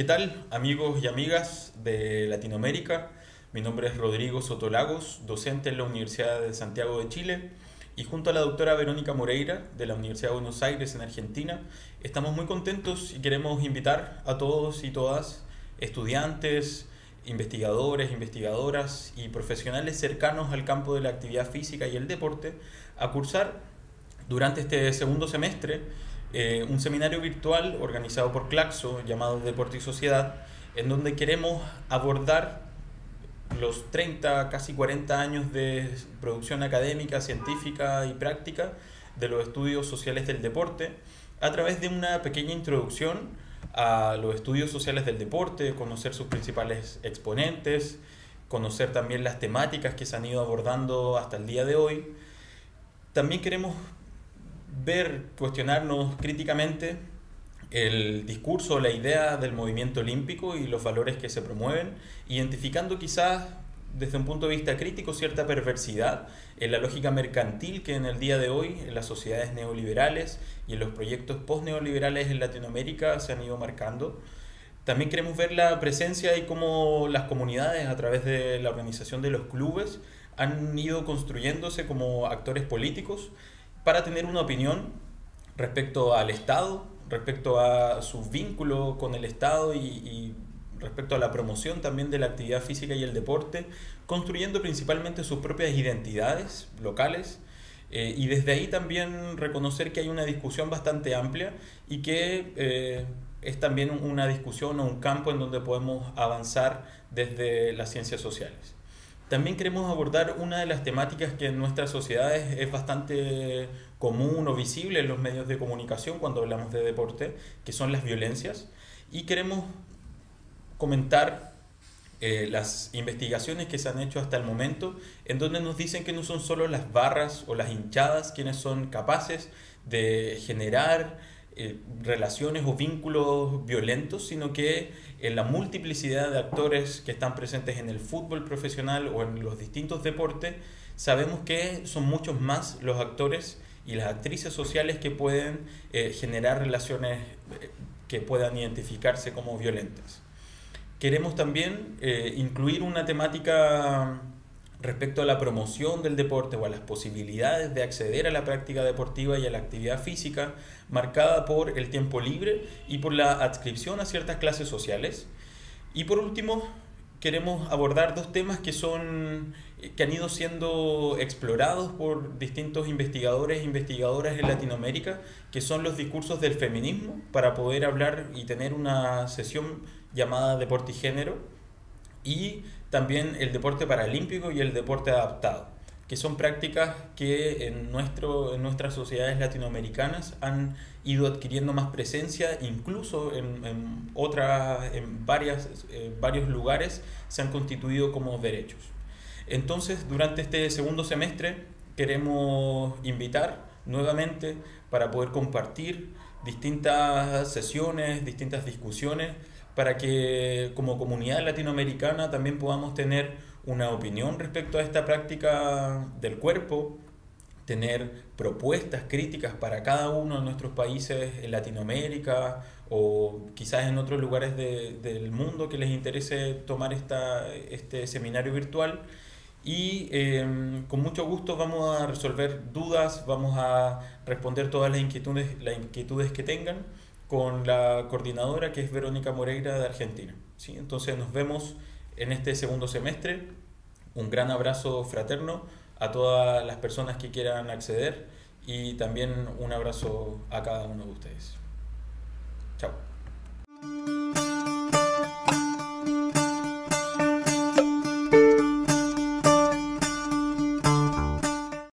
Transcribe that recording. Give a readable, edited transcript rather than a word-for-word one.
¿Qué tal, amigos y amigas de Latinoamérica? Mi nombre es Rodrigo Sotolagos, docente en la Universidad de Santiago de Chile, y junto a la doctora Verónica Moreira de la Universidad de Buenos Aires en Argentina, estamos muy contentos y queremos invitar a todos y todas, estudiantes, investigadores, investigadoras y profesionales cercanos al campo de la actividad física y el deporte, a cursar durante este segundo semestre un seminario virtual organizado por Claxo llamado Deporte y Sociedad, en donde queremos abordar los 30, casi 40 años de producción académica, científica y práctica de los estudios sociales del deporte a través de una pequeña introducción a los estudios sociales del deporte, conocer sus principales exponentes, conocer también las temáticas que se han ido abordando hasta el día de hoy. También queremos cuestionarnos críticamente el discurso, la idea del movimiento olímpico y los valores que se promueven, identificando quizás desde un punto de vista crítico cierta perversidad en la lógica mercantil que en el día de hoy en las sociedades neoliberales y en los proyectos post-neoliberales en Latinoamérica se han ido marcando. También queremos ver la presencia y cómo las comunidades a través de la organización de los clubes han ido construyéndose como actores políticos para tener una opinión respecto al Estado, respecto a su vínculo con el Estado y respecto a la promoción también de la actividad física y el deporte, construyendo principalmente sus propias identidades locales, y desde ahí también reconocer que hay una discusión bastante amplia y que es también una discusión o un campo en donde podemos avanzar desde las ciencias sociales. También queremos abordar una de las temáticas que en nuestras sociedades es bastante común o visible en los medios de comunicación cuando hablamos de deporte, que son las violencias. Y queremos comentar las investigaciones que se han hecho hasta el momento, en donde nos dicen que no son solo las barras o las hinchadas quienes son capaces de generar relaciones o vínculos violentos, sino que en la multiplicidad de actores que están presentes en el fútbol profesional o en los distintos deportes, sabemos que son muchos más los actores y las actrices sociales que pueden generar relaciones que puedan identificarse como violentas. Queremos también incluir una temática respecto a la promoción del deporte o a las posibilidades de acceder a la práctica deportiva y a la actividad física, marcada por el tiempo libre y por la adscripción a ciertas clases sociales. Y por último, queremos abordar dos temas que han ido siendo explorados por distintos investigadores e investigadoras en Latinoamérica, que son los discursos del feminismo, para poder hablar y tener una sesión llamada Deporte y Género, y también el deporte paralímpico y el deporte adaptado, que son prácticas que en nuestras sociedades latinoamericanas han ido adquiriendo más presencia, incluso en varios lugares se han constituido como derechos. Entonces, durante este segundo semestre queremos invitar nuevamente para poder compartir distintas sesiones, distintas discusiones, para que como comunidad latinoamericana también podamos tener una opinión respecto a esta práctica del cuerpo, tener propuestas críticas para cada uno de nuestros países en Latinoamérica o quizás en otros lugares del mundo que les interese tomar este seminario virtual. Y con mucho gusto vamos a resolver dudas, vamos a responder todas las inquietudes que tengan con la coordinadora, que es Verónica Moreira de Argentina, ¿sí? Entonces nos vemos en este segundo semestre. Un gran abrazo fraterno a todas las personas que quieran acceder y también un abrazo a cada uno de ustedes. Chao.